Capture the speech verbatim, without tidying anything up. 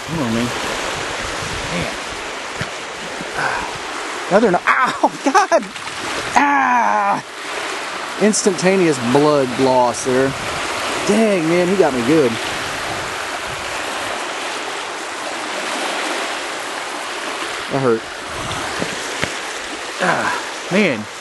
Come on, man. Man. Another no. Ow, God! Ah! Instantaneous blood loss there. Dang, man, he got me good. That hurt. Ah, man.